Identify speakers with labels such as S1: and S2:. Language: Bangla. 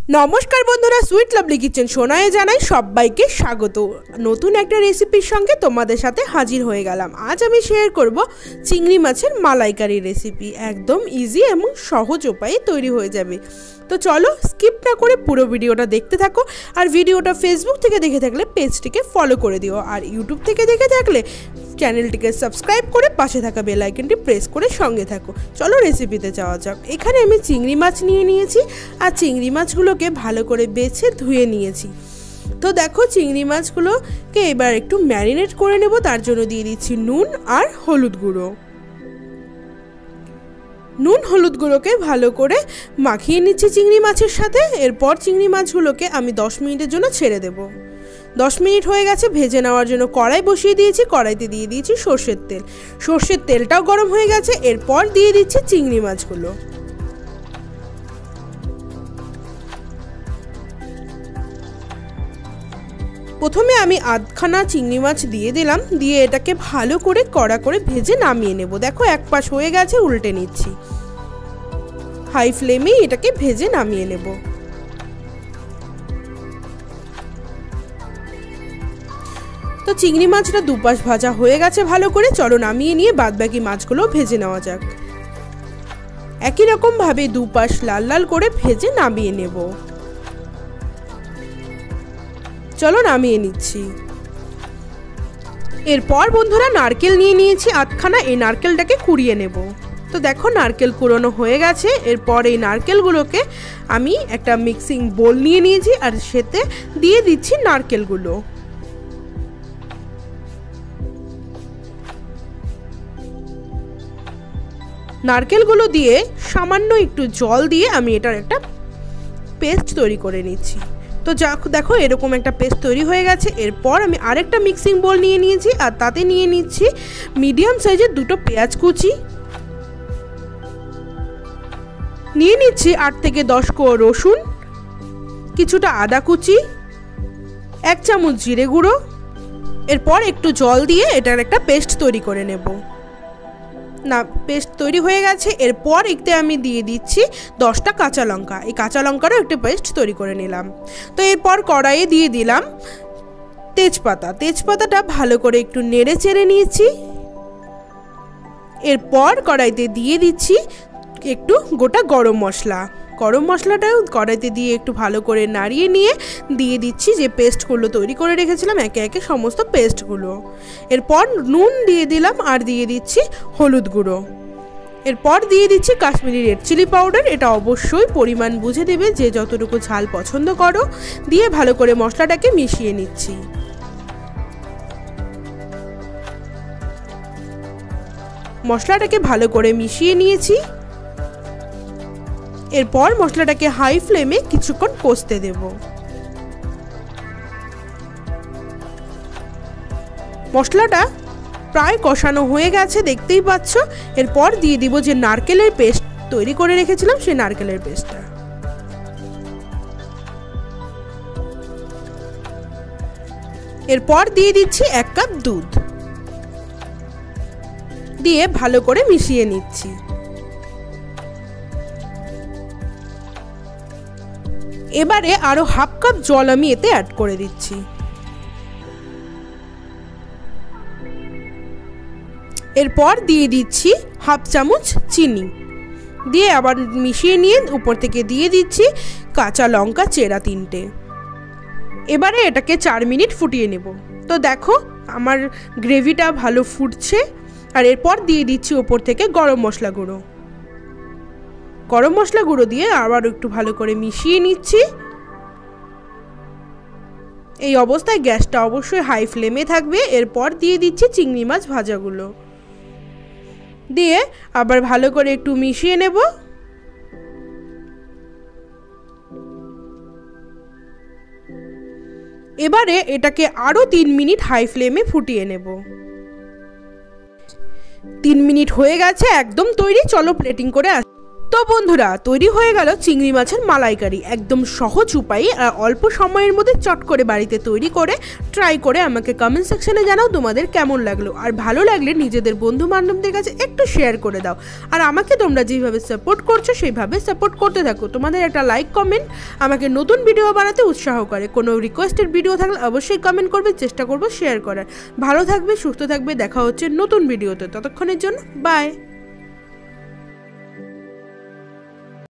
S1: নমস্কার বন্ধুরা, সুইট লাভলি কিচেন সোনায় জানাই সবাইকে স্বাগত। নতুন একটা রেসিপির সঙ্গে তোমাদের সাথে হাজির হয়ে গেলাম। আজ আমি শেয়ার করব চিংড়ি মাছের মালাইকারি রেসিপি। একদম ইজি এবং সহজ উপায়ে তৈরি হয়ে যাবে। তো চলো স্কিপ না করে পুরো ভিডিওটা দেখতে থাকো। আর ভিডিওটা ফেসবুক থেকে দেখে থাকলে পেজটিকে ফলো করে দিও, আর ইউটিউব থেকে দেখে থাকলে চ্যানেলটিকে সাবস্ক্রাইব করে পাশে থাকা বেল আইকনটি প্রেস করে সঙ্গে থাকো। চলো রেসিপিতে যাওয়া যাক। এখানে আমি চিংড়ি মাছ নিয়ে নিয়েছি, আর চিংড়ি মাছগুলোকে ভালো করে বেছে ধুয়ে নিয়েছি। তো দেখো চিংড়ি মাছগুলোকে এবার একটু ম্যারিনেট করে নেব। তার জন্য দিয়ে দিচ্ছি নুন আর হলুদ গুঁড়ো। নুন হলুদ গুঁড়োকে ভালো করে মাখিয়ে নিচ্ছি চিংড়ি মাছের সাথে। এরপর চিংড়ি মাছগুলোকে আমি 10 মিনিটের জন্য ছেড়ে দেব। 10 মিনিট হয়ে গেছে। ভেজে নেওয়ার জন্য কড়াই বসিয়ে দিয়েছি। কড়াইতে দিয়ে দিয়েছি সর্ষের তেল। সর্ষের তেলটাও গরম হয়ে গেছে। এরপর দিয়ে দিচ্ছি চিংড়ি মাছগুলো। প্রথমে আমি আধখানা চিংড়ি মাছ দিয়ে দিলাম। দিয়ে এটাকে ভালো করে কড়া করে ভেজে নামিয়ে নেব। দেখো এক পাশ হয়ে গেছে, উল্টে নিচ্ছি। হাই ফ্লেমে এটাকে ভেজে নামিয়ে নেব। তো চিংড়ি মাছটা দুপাশ ভাজা হয়ে গেছে ভালো করে। চলো নামিয়ে নিয়ে বাদবাকি মাছগুলো ভেজে নেওয়া যাক। একই রকম ভাবে দুপাশ লাল লাল করে ভেজে নামিয়ে নেব। চলো নামিয়ে নিচ্ছি। এরপর বন্ধুরা নারকেল নিয়ে নিয়েছি আধখানা। এই নারকেলটাকে কুড়িয়ে নেব। তো দেখো নারকেল কুড়ানো হয়ে গেছে। এরপর এই নারকেলগুলোকে আমি একটা মিক্সিং বোল নিয়ে নিয়েছি, আর সেতে দিয়ে দিচ্ছি নারকেলগুলো। নারকেলগুলো দিয়ে সামান্য একটু জল দিয়ে আমি এটার একটা পেস্ট তৈরি করে নিচ্ছি। তো দেখো এরকম একটা পেস্ট তৈরি হয়ে গেছে। এরপর আমি আরেকটা মিক্সিং বোল নিয়ে নিয়েছি, আর তাতে নিয়ে নিচ্ছি মিডিয়াম সাইজের 2টো পেঁয়াজ কুচি, নিয়ে নিচ্ছি 8 থেকে 10 কোয়া রসুন, কিছুটা আদা কুচি, 1 চামচ জিরে গুঁড়ো। এরপর একটু জল দিয়ে এটার একটা পেস্ট তৈরি করে নেব। না, পেস্ট তৈরি হয়ে গেছে। এরপর এতে আমি দিয়ে দিচ্ছি 10টা কাঁচা লঙ্কা। এই কাঁচা লঙ্কারও একটা পেস্ট তৈরি করে নিলাম। তো এরপর কড়াইয়ে দিয়ে দিলাম তেজপাতা। তেজপাতাটা ভালো করে একটু নেড়ে চেড়ে নিয়েছি। এরপর কড়াইতে দিয়ে দিচ্ছি একটু গোটা গরম মশলা। গরম মশলাটাও কড়াইতে দিয়ে একটু ভালো করে নাড়িয়ে নিয়ে দিয়ে দিচ্ছি যে পেস্টগুলো তৈরি করে রেখেছিলাম, একে একে সমস্ত পেস্টগুলো। এরপর নুন দিয়ে দিলাম, আর দিয়ে দিচ্ছি হলুদ গুঁড়ো। এরপর দিয়ে দিচ্ছি কাশ্মীরি রেড চিলি পাউডার। এটা অবশ্যই পরিমাণ বুঝে দেবে, যে যতটুকু ঝাল পছন্দ করো। দিয়ে ভালো করে মশলাটাকে মিশিয়ে নিচ্ছি। মশলাটাকে ভালো করে মিশিয়ে নিয়েছি। এরপর মশলাটাকে হাই ফ্লেমে কিছুক্ষণ কষতে দেব। মশলাটা প্রায় কষানো হয়ে গেছে, দেখতেই পাচ্ছ। এরপর দিয়ে দিব যে নারকেলের পেস্ট তৈরি করে রেখেছিলাম, সেই নারকেলের পেস্টটা। এরপর দিয়ে দিচ্ছি 1 কাপ দুধ, দিয়ে ভালো করে মিশিয়ে নিচ্ছি। এবারে আরো হাফ কাপ জল আমি এতে অ্যাড করে দিচ্ছি। এরপর দিয়ে দিচ্ছি হাফ চামচ চিনি, দিয়ে আবার মিশিয়ে নিয়ে উপর থেকে দিয়ে দিচ্ছি কাঁচা লঙ্কা চেরা 3টে। এবারে এটাকে 4 মিনিট ফুটিয়ে নেব। তো দেখো আমার গ্রেভিটা ভালো ফুটছে। আর এরপর দিয়ে দিচ্ছি উপর থেকে গরম মশলা গুঁড়ো। গরম মশলা গুঁড়ো দিয়ে আবার একটু ভালো করে মিশিয়ে নিচ্ছি। এই অবস্থায় গ্যাসটা অবশ্যই হাই ফ্লেমে থাকবে। এরপর দিয়ে দিচ্ছি চিংড়ি মাছ ভাজাগুলো, দিয়ে আবার ভালো করে একটু মিশিয়ে নেব। এবারে এটাকে আরো 3 মিনিট হাই ফ্লেমে ফুটিয়ে নেব। 3 মিনিট হয়ে গেছে, একদম তৈরি। চলো প্লেটিং করে আসি। তো তো বন্ধুরা, তৈরি হয়ে গেল চিংড়ি মাছের মালাইকারি। একদম সহজ উপায়ে আর অল্প সময়ের মধ্যে চট করে বাড়িতে তৈরি করে ট্রাই করে আমাকে কমেন্ট সেকশনে জানাও তোমাদের কেমন লাগলো। আর ভালো লাগলে নিজেদের বন্ধু বান্ধবদের কাছে একটু শেয়ার করে দাও। আর আমাকে তোমরা যেভাবে সাপোর্ট করছো সেইভাবে সাপোর্ট করতে থাকো। তোমাদের একটা লাইক কমেন্ট আমাকে নতুন ভিডিও বানাতে উৎসাহ করে। কোনো রিকোয়েস্টেড ভিডিও থাকলে অবশ্যই কমেন্ট করবে, চেষ্টা করবো শেয়ার করার। ভালো থাকবে, সুস্থ থাকবে, দেখা হচ্ছে নতুন ভিডিওতে। ততক্ষণের জন্য বাই।